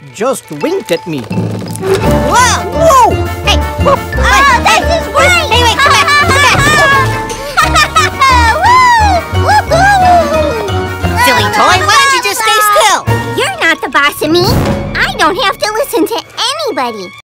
just winked at me. Whoa! Whoa! Hey! Oh, this is great! Hey, wait, come back! Silly toy, why don't you just stay still? You're not the boss of me. I don't have to listen to anybody.